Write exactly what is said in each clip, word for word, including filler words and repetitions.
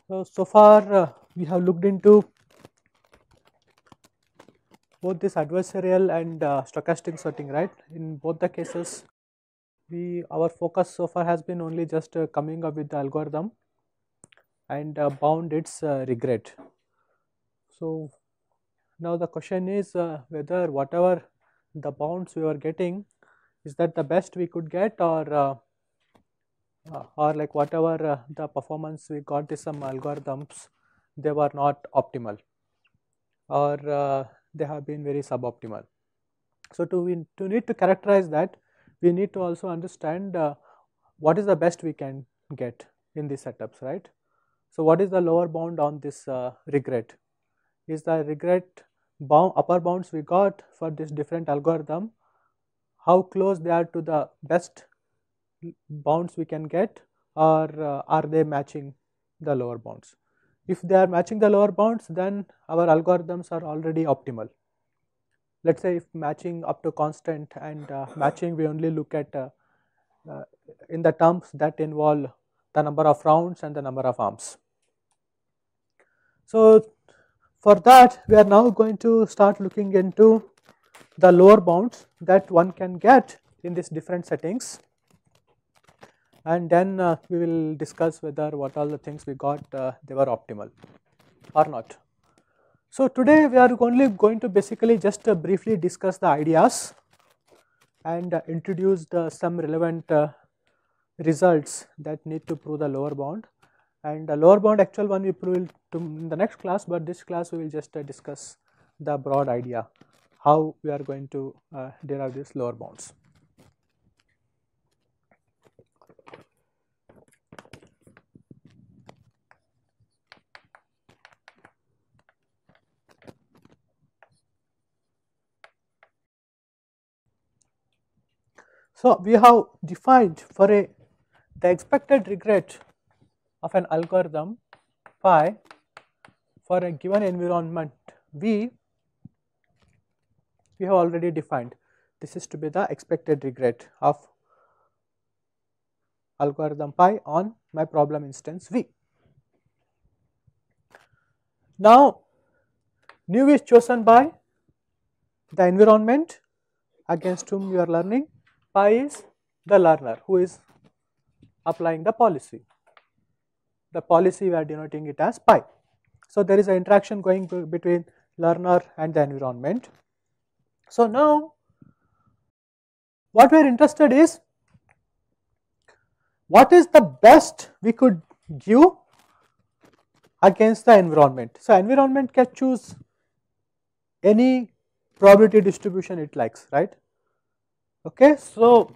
So, so far uh, we have looked into both this adversarial and uh, stochastic sorting, right? In both the cases, we our focus so far has been only just uh, coming up with the algorithm and uh, bound its uh, regret. So now the question is uh, whether whatever the bounds we were getting, is that the best we could get, or uh, uh, or like whatever uh, the performance we got is some algorithms, they were not optimal, or uh, they have been very suboptimal. So to, we, to need to characterize that, we need to also understand uh, what is the best we can get in these setups, right? So what is the lower bound on this uh, regret? Is the regret bound, upper bounds we got for this different algorithm, how close they are to the best bounds we can get, or uh, are they matching the lower bounds? If they are matching the lower bounds, then our algorithms are already optimal. Let us say if matching up to constant, and uh, matching we only look at uh, uh, in the terms that involve the number of rounds and the number of arms. So for that, we are now going to start looking into the lower bounds that one can get in these different settings, and then uh, we will discuss whether what all the things we got uh, they were optimal or not. So today we are only going to basically just uh, briefly discuss the ideas and uh, introduce the, some relevant uh, results that need to prove the lower bound, and the lower bound actual one we prove to in the next class, but this class we will just uh, discuss the broad idea how we are going to uh, derive these lower bounds. So we have defined for a the expected regret of an algorithm phi for a given environment V, we have already defined this is to be the expected regret of algorithm phi on my problem instance V. Now nu is chosen by the environment against whom you are learning, pi is the learner who is applying the policy. The policy we are denoting it as pi. So there is an interaction going between learner and the environment. So now what we are interested is what is the best we could give against the environment. So environment can choose any probability distribution it likes, right? Okay, so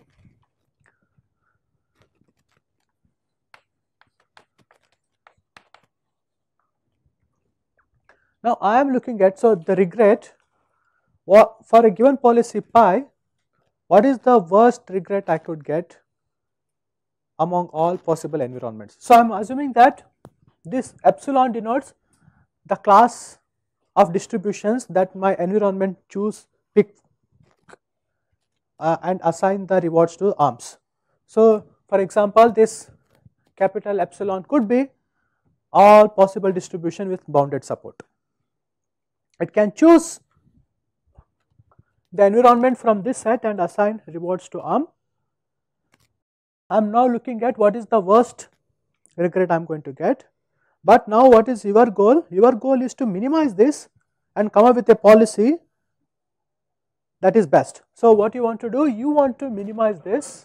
now I am looking at, so the regret for a given policy pi, what is the worst regret I could get among all possible environments. So I am assuming that this epsilon denotes the class of distributions that my environment choose, pick uh, and assign the rewards to arms. So for example, this capital epsilon could be all possible distribution with bounded support. It can choose the environment from this set and assign rewards to arm. I am now looking at what is the worst regret I am going to get, but now what is your goal? Your goal is to minimize this and come up with a policy that is best. So what you want to do? You want to minimize this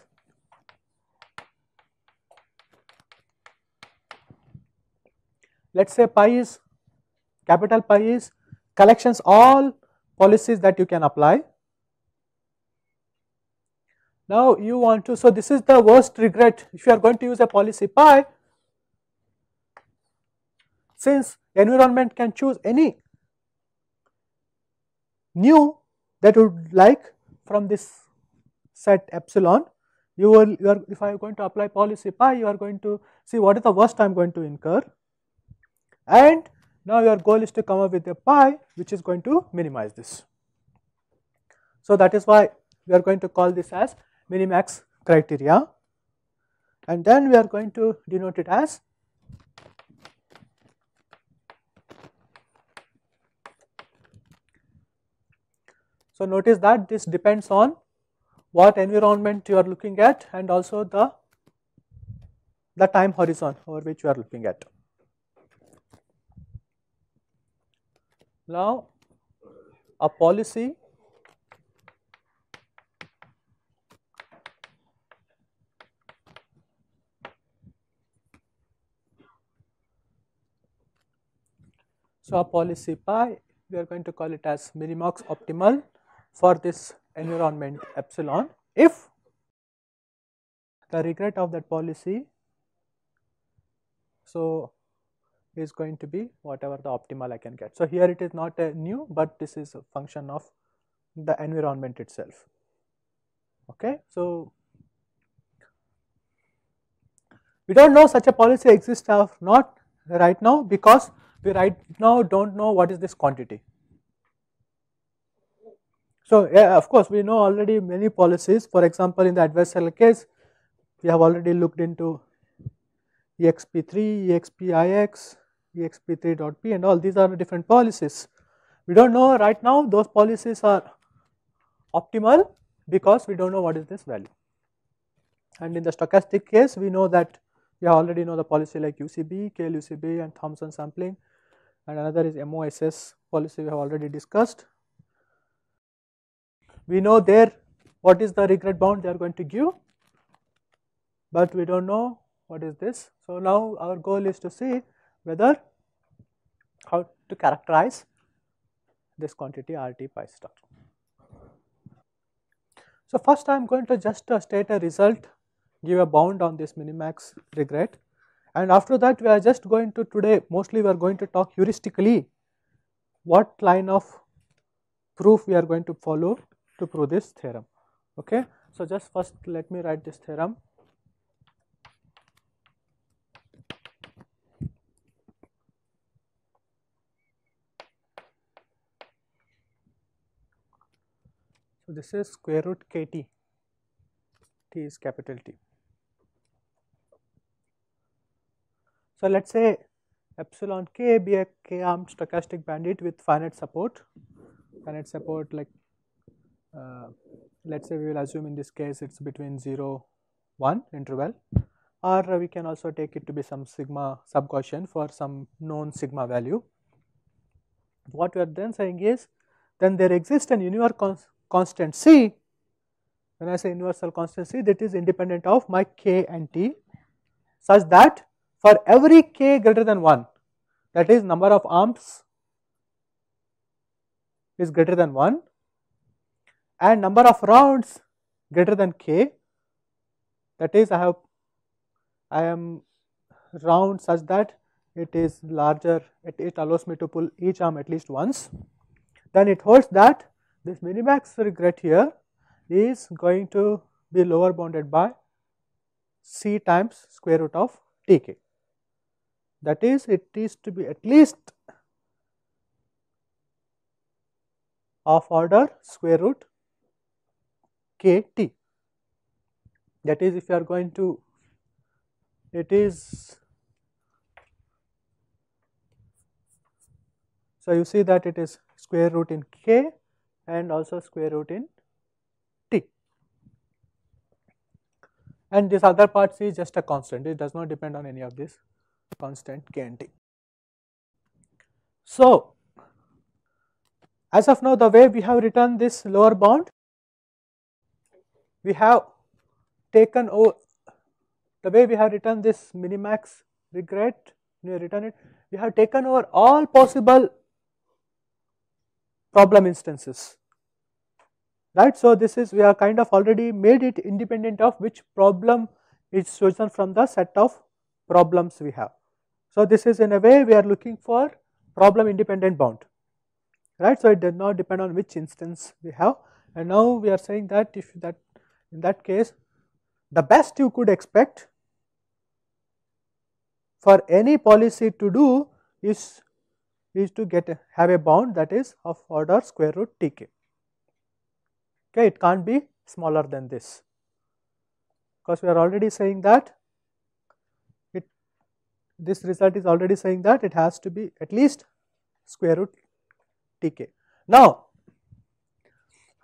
let us say pi is, capital pi is collections all policies that you can apply. Now you want to, so this is the worst regret if you are going to use a policy pi, since environment can choose any nu that you would like from this set epsilon, you will, you are, if I am going to apply policy pi, you are going to see what is the worst I am going to incur, and now your goal is to come up with a pi which is going to minimize this. So that is why we are going to call this as minimax criteria, and then we are going to denote it as So notice that this depends on what environment you are looking at and also the, the time horizon over which you are looking at. Now a policy so a policy pi, we are going to call it as minimax optimal for this environment epsilon if the regret of that policy so is going to be whatever the optimal I can get. So here it is not a new, but this is a function of the environment itself. Okay, so we don't know such a policy exists or not right now because we right now don't know what is this quantity. So yeah, of course we know already many policies. For example, in the adversarial case, we have already looked into E X P three, E X P I X, E X P three dot P and all these are different policies. We don't know right now those policies are optimal because we don't know what is this value. And in the stochastic case, we know that we already know the policy like U C B, K L U C B and Thompson sampling, and another is M O S S policy we have already discussed. We know there what is the regret bound they are going to give, but we don't know what is this. So now our goal is to see whether how to characterize this quantity R T pi star. So first I am going to just uh, state a result, give a bound on this minimax regret, and after that we are just going to today mostly we are going to talk heuristically what line of proof we are going to follow to prove this theorem. Okay, so just first let me write this theorem. So this is square root kt, t is capital T. So let us say epsilon k be a k armed stochastic bandit with finite support, finite support like uh, let us say we will assume in this case it is between zero one interval, or we can also take it to be some sigma sub-Gaussian for some known sigma value. What we are then saying is then there exists an universal constant C. When I say universal constant C, that is independent of my k and t such that for every k greater than one, that is number of arms is greater than one and number of rounds greater than k, that is I have I am round such that it is larger, it, it allows me to pull each arm at least once, then it holds that this minimax regret here is going to be lower bounded by C times square root of Tk. That is, it is to be at least of order square root kt. That is, if you are going to, it is, so you see that it is square root in k and also square root in t, and this other part C is just a constant, it does not depend on any of this constant k and t. So as of now the way we have written this lower bound, we have taken over the way we have written this minimax regret, we have written it, we have taken over all possible problem instances, right. So this is, we have kind of already made it independent of which problem is chosen from the set of problems we have. So this is in a way we are looking for problem independent bound, right. So it does not depend on which instance we have, and now we are saying that if that in that case the best you could expect for any policy to do is is to get a, have a bound that is of order square root Tk. Okay, it can't be smaller than this because we are already saying that it this result is already saying that it has to be at least square root Tk. Now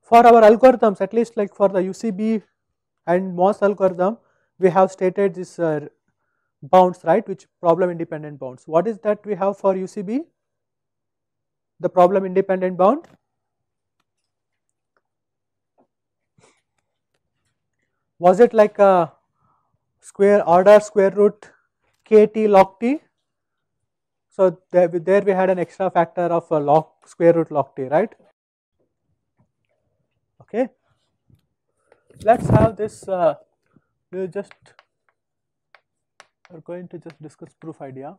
for our algorithms, at least like for the U C B and MOS algorithm, we have stated this uh, bounds, right, which problem independent bounds. What is that we have for U C B? The problem independent bound. Was it like a square order square root kt log t? So there, there we had an extra factor of a log square root log t, right? Okay. Let's have this. Uh, we just are going to just discuss proof idea.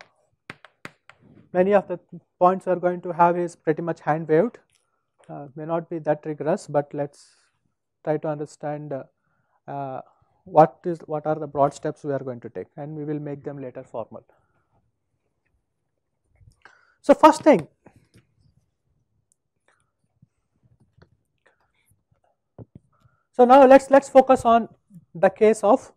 Many of the points we are going to have is pretty much hand waved. Uh, may not be that rigorous, but let's try to understand uh, uh, what is what are the broad steps we are going to take, and we will make them later formal. So first thing, so now let's let's focus on the case of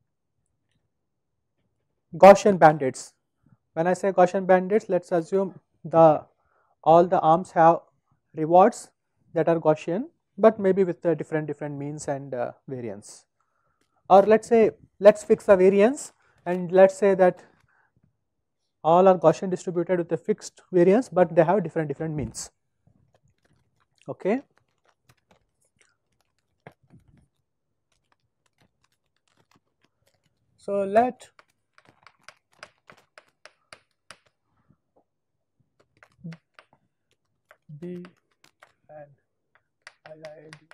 Gaussian bandits. When I say Gaussian bandits, let's assume the all the arms have rewards that are Gaussian, but maybe with the different different means and uh, variance. Or let's say let's fix a variance, and let's say that all are Gaussian distributed with a fixed variance, but they have different different means. Okay. So let B and I I D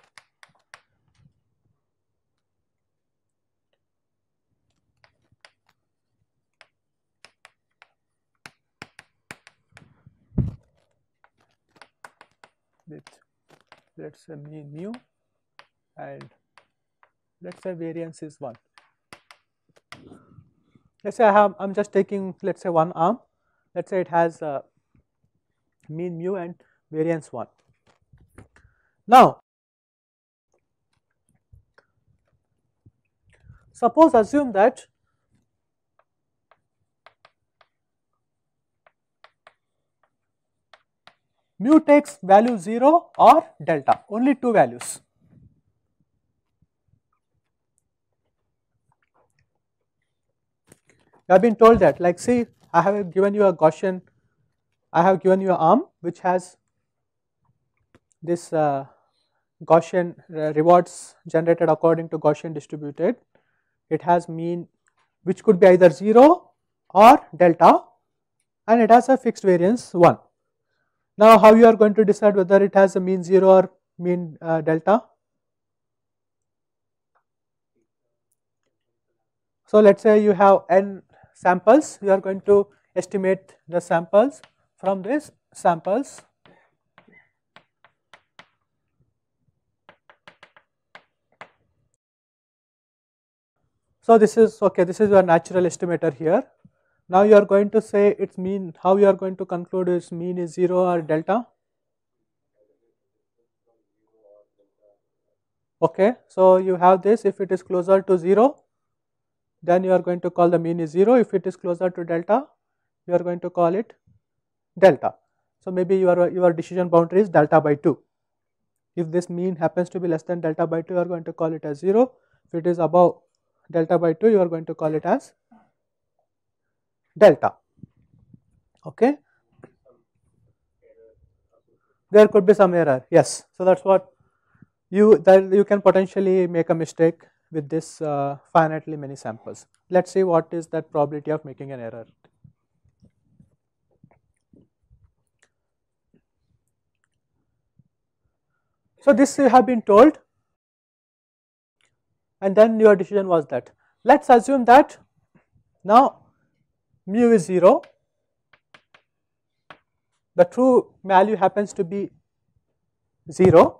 with, let's say, mean mu, and let's say variance is one. Let's say I have, I'm just taking, let's say, one arm. Let's say it has uh, mean mu and variance one. Now, suppose assume that mu takes value zero or delta, only two values. You have been told that, like, see, I have given you a Gaussian, I have given you an arm which has this uh, Gaussian uh, rewards generated according to Gaussian distributed. It has mean which could be either zero or delta, and it has a fixed variance one. Now, how you are going to decide whether it has a mean zero or mean uh, delta? So let's say you have n samples, you are going to estimate the samples from these samples. So this is okay, this is your natural estimator here. Now you are going to say its mean, how you are going to conclude its mean is zero or delta? Okay, so you have this, if it is closer to zero, then you are going to call the mean is zero. If it is closer to delta, you are going to call it delta. So maybe your, your decision boundary is delta by two. If this mean happens to be less than delta by two, you are going to call it as zero. If it is above delta by two, you are going to call it as delta. Okay. There could be some error, yes. So that's what you, that you can potentially make a mistake with this uh, finitely many samples. Let's see what is that probability of making an error. So this you have been told, and then your decision was that. Let's assume that now mu is zero, the true value happens to be zero.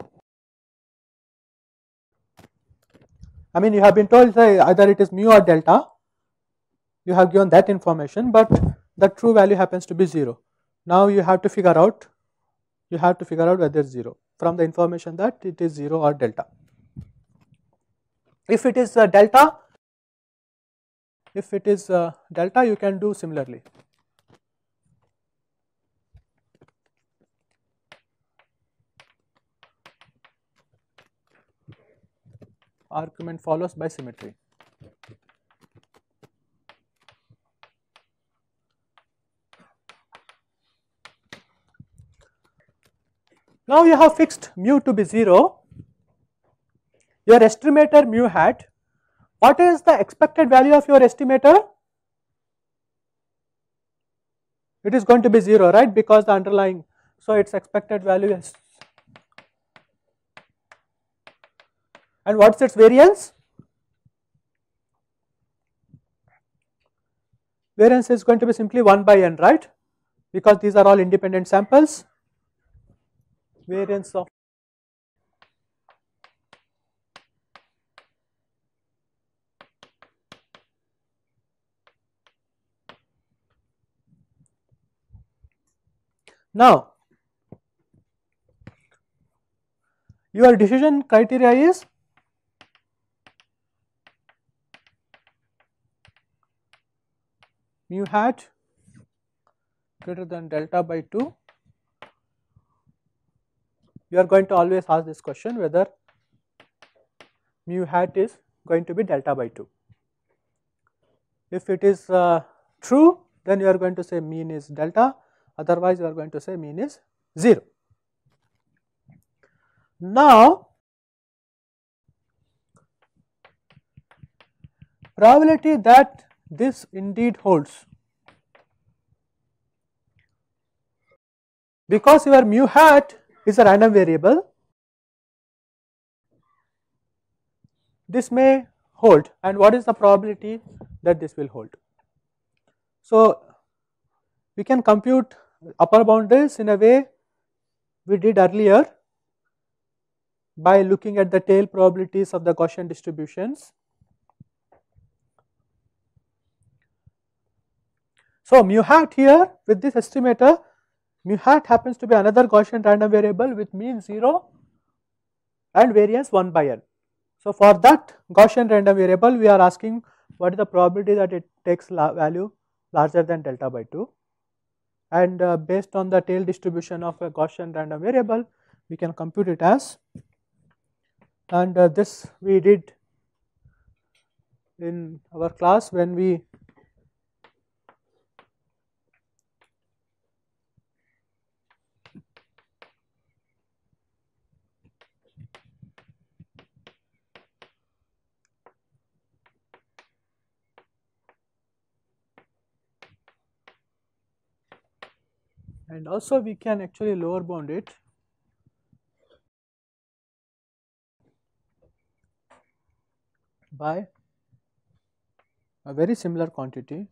I mean, you have been told say either it is mu or delta, you have given that information, but the true value happens to be zero. Now you have to figure out, you have to figure out whether it's zero from the information that it is zero or delta. If it is uh, delta, if it is uh, delta, you can do similarly. argument follows by symmetry. Now you have fixed mu to be zero, your estimator mu hat. What is the expected value of your estimator? It is going to be zero, right, because the underlying, so its expected value is, and what is its variance? Variance is going to be simply one by n, right, because these are all independent samples. Variance of now your decision criteria is mu hat greater than delta by two. You are going to always ask this question whether mu hat is going to be delta by two. If it is uh, true, then you are going to say mean is delta, otherwise you are going to say mean is zero. Now, probability that this indeed holds, because your mu hat is a random variable, this may hold, and what is the probability that this will hold? So, we can compute upper boundaries in a way we did earlier by looking at the tail probabilities of the Gaussian distributions. So, mu hat here with this estimator, mu hat happens to be another Gaussian random variable with mean zero and variance one by n. So, for that Gaussian random variable we are asking what is the probability that it takes la value larger than delta by two, and uh, based on the tail distribution of a Gaussian random variable we can compute it as, and uh, this we did in our class when we and also we can actually lower bound it by a very similar quantity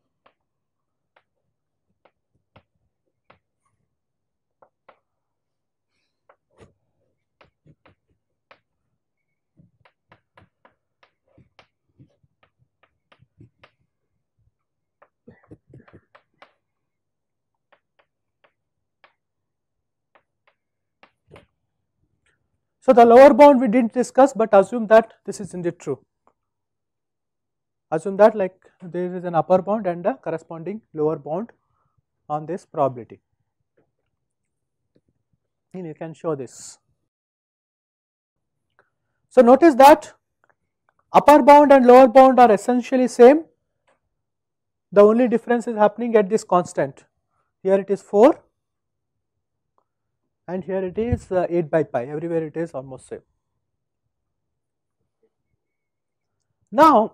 So, the lower bound we did not discuss, but assume that this is indeed true. Assume that like there is an upper bound and a corresponding lower bound on this probability, and you can show this. So, notice that upper bound and lower bound are essentially same, the only difference is happening at this constant. Here it is four and here it is uh, eight by pi, everywhere it is almost same. Now,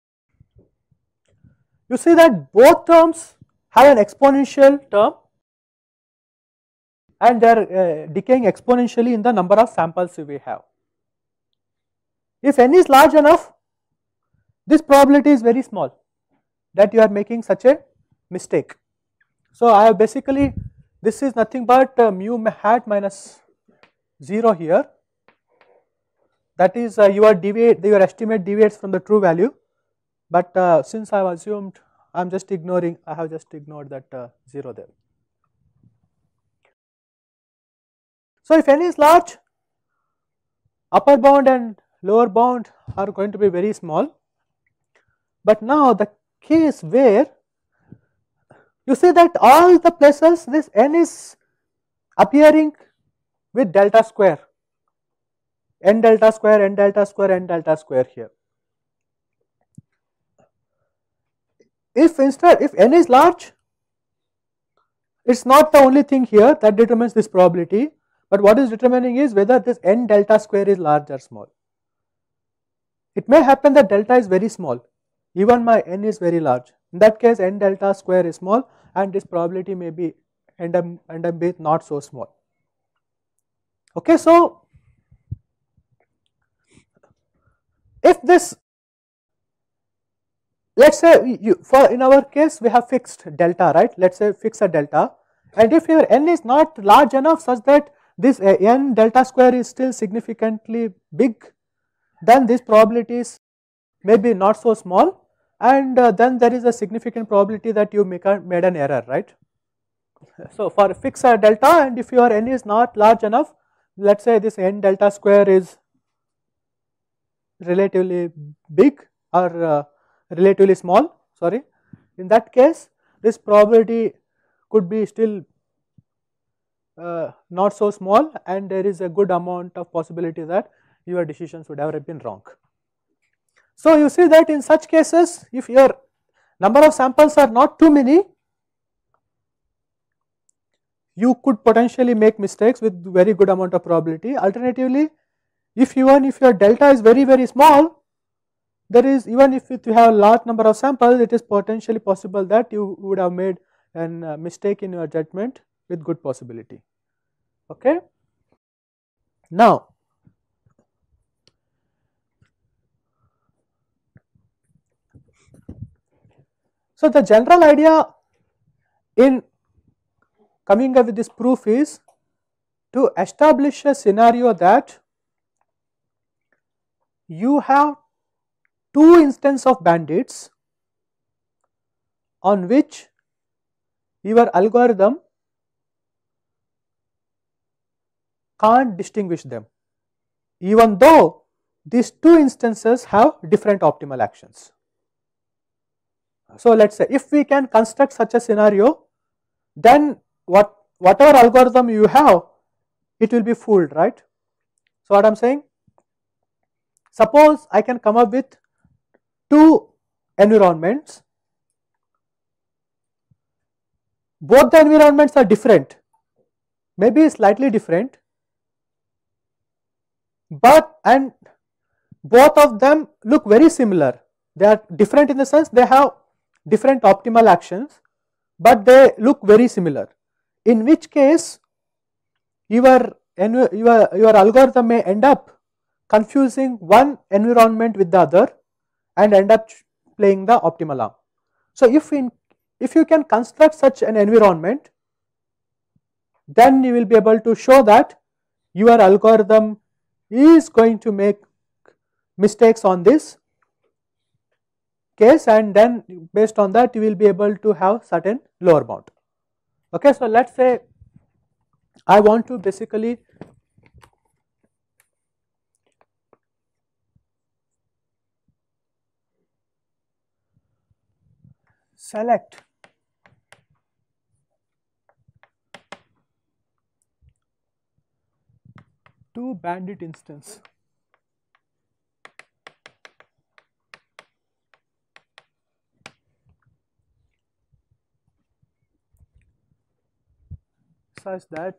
you see that both terms have an exponential term and they are uh, decaying exponentially in the number of samples we have. If n is large enough, this probability is very small that you are making such a mistake. So, I have basically, this is nothing but uh, mu hat minus zero here, that is uh, your deviate, your estimate deviates from the true value, but uh, since I have assumed, I am just ignoring, I have just ignored that uh, zero there. So, if n is large, upper bound and lower bound are going to be very small, but now the case where you see that all the places this n is appearing with delta square, n delta square, n delta square, n delta square here. If instead, if n is large, it's not the only thing here that determines this probability, but what is determining is whether this n delta square is large or small. It may happen that delta is very small, even my n is very large. In that case, n delta square is small, and this probability may be end up, end up being not so small. Okay, so if this, let's say you, for in our case we have fixed delta, right? Let's say fix a delta, and if your n is not large enough such that this uh, n delta square is still significantly big, then these probabilities may be not so small, and uh, then there is a significant probability that you make a, made an error, right? So for fix a delta, and if your n is not large enough, let's say this n delta square is relatively big or uh, relatively small, sorry, in that case this probability could be still uh, not so small, and there is a good amount of possibility that your decisions would have been wrong. So you see that in such cases, if your number of samples are not too many, you could potentially make mistakes with very good amount of probability. Alternatively, if even if your delta is very very small, there is, even if you have a large number of samples, it is potentially possible that you would have made a uh, mistake in your judgment with good possibility. Okay. Now, so the general idea in coming up with this proof is to establish a scenario that you have two instances of bandits on which your algorithm can't distinguish them, even though these two instances have different optimal actions. So let us say if we can construct such a scenario, then what whatever algorithm you have, it will be fooled, right? So what I am saying, suppose I can come up with two environments, both the environments are different, maybe slightly different, but and both of them look very similar. They are different in the sense they have different optimal actions, but they look very similar, in which case your, your, your algorithm may end up confusing one environment with the other and end up playing the optimal arm. So if in if you can construct such an environment, then you will be able to show that your algorithm is going to make mistakes on this case, and then based on that you will be able to have certain lower bound. Okay, so let us say I want to basically select two bandit instance such that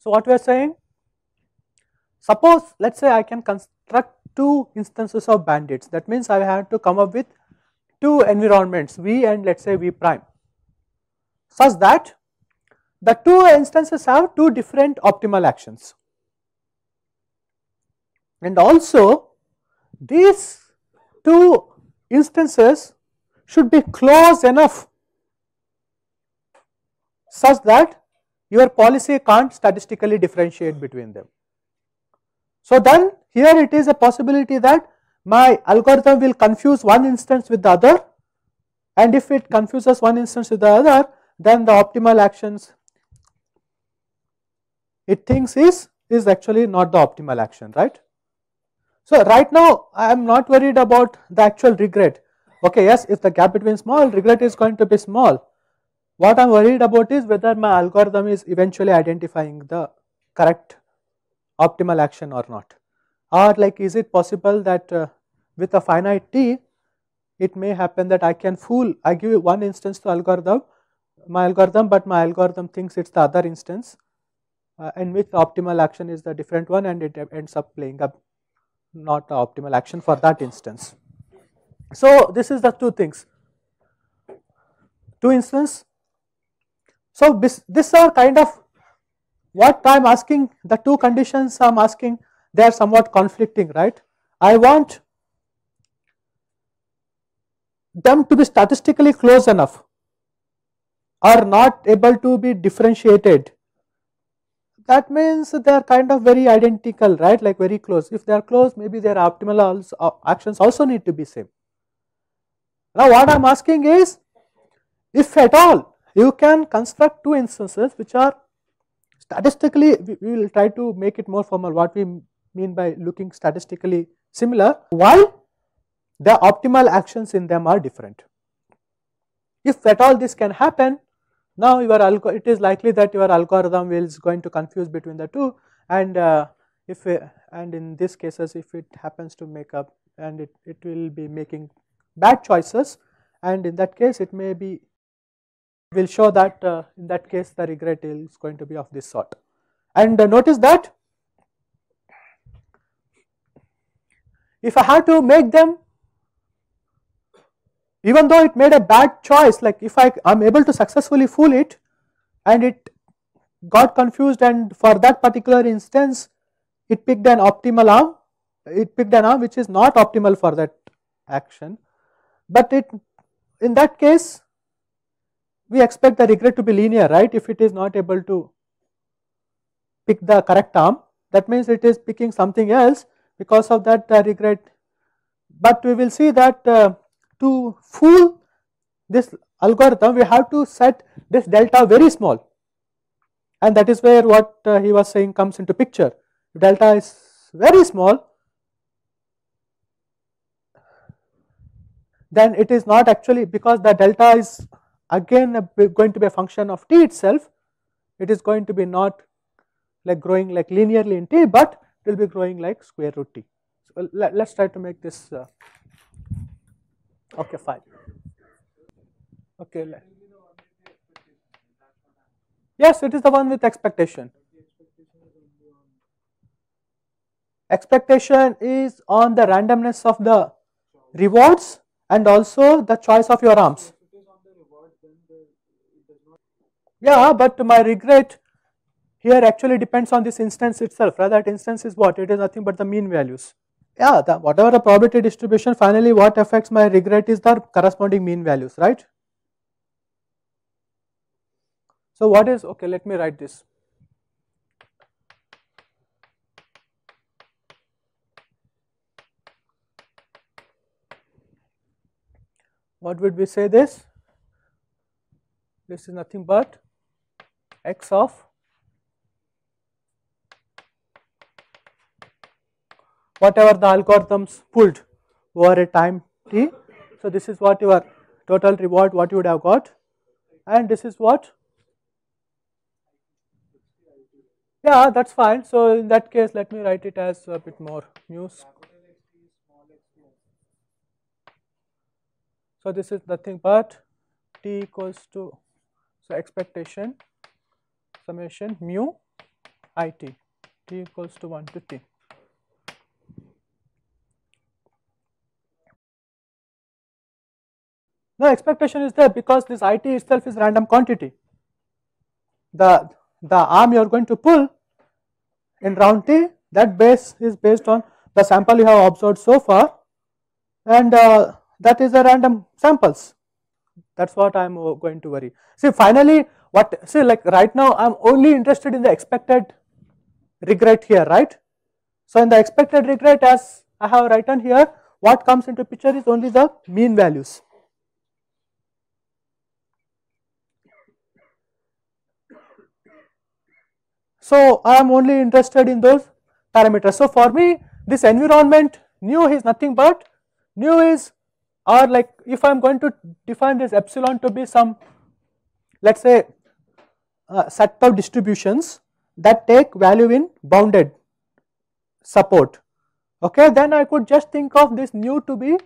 So what we are saying, suppose let us say I can construct two instances of bandits, that means I have to come up with two environments V and let us say V prime, such that the two instances have two different optimal actions, and also these two instances should be close enough such that your policy can't statistically differentiate between them. So then here it is a possibility that my algorithm will confuse one instance with the other, and if it confuses one instance with the other, then the optimal actions it thinks is, is actually not the optimal action, right. So right now I am not worried about the actual regret. Okay, yes, if the gap between small, regret is going to be small. What I am worried about is whether my algorithm is eventually identifying the correct optimal action or not, or like is it possible that uh, with a finite t it may happen that I can fool, I give one instance to algorithm, my algorithm, but my algorithm thinks it is the other instance, uh, in which the optimal action is the different one, and it ends up playing up not the optimal action for that instance. So this is the two things, two instance. So this, this are kind of what I am asking, the two conditions I am asking, they are somewhat conflicting, right. I want them to be statistically close enough or not able to be differentiated. That means they are kind of very identical, right, like very close. If they are close, maybe their optimal also, actions also need to be same. Now what I am asking is, if at all you can construct two instances which are statistically, we, we will try to make it more formal, what we mean by looking statistically similar, while the optimal actions in them are different. If at all this can happen, now your algo it is likely that your algorithm is going to confuse between the two, and uh, if uh, and in these cases if it happens to make up, and it, it will be making bad choices, and in that case it may be will show that uh, in that case the regret is going to be of this sort. And uh, notice that if I have to make them, even though it made a bad choice, like if I am able to successfully fool it and it got confused, and for that particular instance it picked an optimal arm, it picked an arm which is not optimal for that action, but it in that case we expect the regret to be linear, right. If it is not able to pick the correct arm, that means it is picking something else, because of that the regret. But we will see that uh, to fool this algorithm we have to set this delta very small, and that is where what uh, he was saying comes into picture. If delta is very small, then it is not actually, because the delta is again a, going to be a function of t itself, it is going to be not like growing like linearly in t, but it will be growing like square root t. So let us try to make this uh, okay, fine. Okay, yes, it is the one with expectation. Expectation is on the randomness of the rewards and also the choice of your arms. Yeah, but my regret here actually depends on this instance itself, right? That instance is what? It is nothing but the mean values. Yeah, the, whatever the probability distribution, finally what affects my regret is the corresponding mean values, right? So what is, okay, let me write this. What would we say this? This is nothing but x of whatever the algorithms pulled over a time t. So this is what your total reward, what you would have got, and this is what? Yeah, that's fine. So in that case, let me write it as a bit more mu. So this is nothing but t equals to, so expectation summation mu I t, t equals to one to t. No expectation is there because this I t itself is random quantity. The, the arm you are going to pull in round t, that base is based on the sample you have observed so far, and uh, that is the random samples. That is what I am going to worry. See finally what, see like right now I am only interested in the expected regret here, right. So in the expected regret, as I have written here, what comes into picture is only the mean values. So I am only interested in those parameters. So for me this environment nu is nothing but, nu is, or like if I am going to define this epsilon to be some, let us say uh, set of distributions that take value in bounded support, okay, then I could just think of this nu to be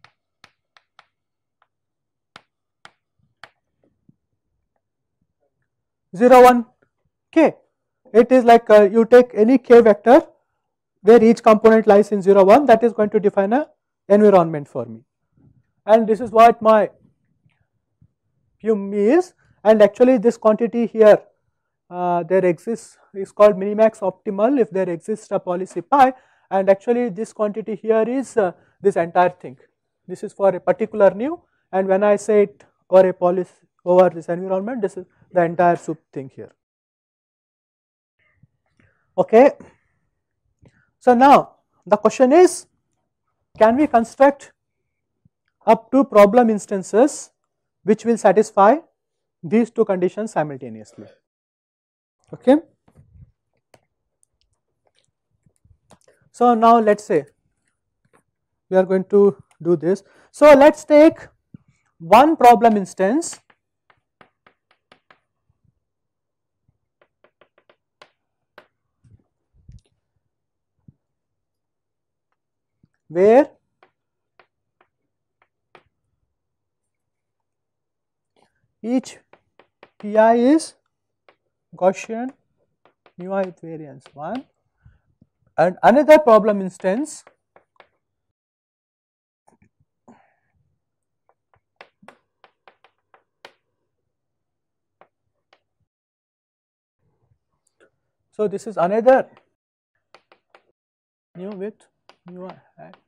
zero one k. It is like uh, you take any k vector where each component lies in zero one, that is going to define a environment for me, and this is what my Pum is. And actually this quantity here uh, there exists, is called minimax optimal if there exists a policy pi, and actually this quantity here is uh, this entire thing. This is for a particular nu, and when I say it over a policy over this environment, this is the entire soup thing here. Okay. So now the question is, can we construct up to problem instances which will satisfy these two conditions simultaneously? Okay. So now let us say we are going to do this. So let us take one problem instance where each pi is Gaussian mu I with variance one, and another problem instance so this is another nu with mu I hat